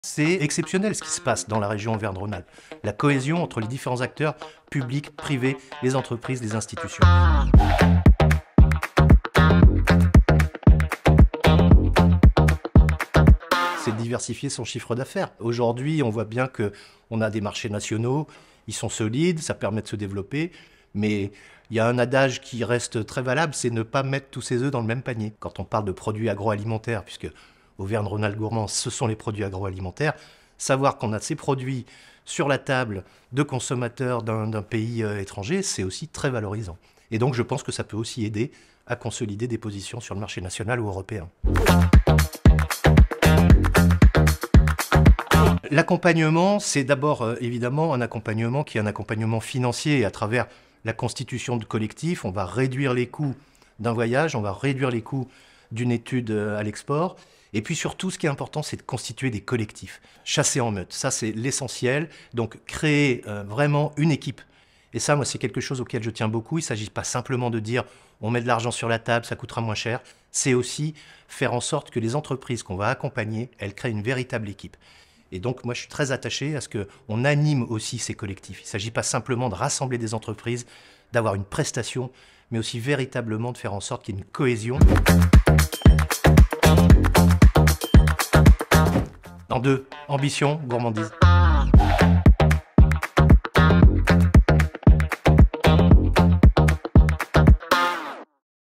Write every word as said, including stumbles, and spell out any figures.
C'est exceptionnel ce qui se passe dans la région Auvergne-Rhône-Alpes. La cohésion entre les différents acteurs, publics, privés, les entreprises, les institutions. C'est de diversifier son chiffre d'affaires. Aujourd'hui, on voit bien qu'on a des marchés nationaux, ils sont solides, ça permet de se développer, mais il y a un adage qui reste très valable, c'est ne pas mettre tous ses œufs dans le même panier. Quand on parle de produits agroalimentaires, puisque Auvergne-Rhône-Alpes Gourmand, ce sont les produits agroalimentaires, savoir qu'on a ces produits sur la table de consommateurs d'un pays euh, étranger, c'est aussi très valorisant. Et donc je pense que ça peut aussi aider à consolider des positions sur le marché national ou européen. L'accompagnement, c'est d'abord euh, évidemment un accompagnement qui est un accompagnement financier à travers la constitution de collectifs. On va réduire les coûts d'un voyage, on va réduire les coûts d'une étude euh, à l'export. Et puis surtout, ce qui est important, c'est de constituer des collectifs. Chasser en meute, ça c'est l'essentiel. Donc créer euh, vraiment une équipe. Et ça, moi, c'est quelque chose auquel je tiens beaucoup. Il ne s'agit pas simplement de dire on met de l'argent sur la table, ça coûtera moins cher. C'est aussi faire en sorte que les entreprises qu'on va accompagner, elles créent une véritable équipe. Et donc, moi, je suis très attaché à ce qu'on anime aussi ces collectifs. Il ne s'agit pas simplement de rassembler des entreprises, d'avoir une prestation, mais aussi véritablement de faire en sorte qu'il y ait une cohésion. En deux, ambition, gourmandise.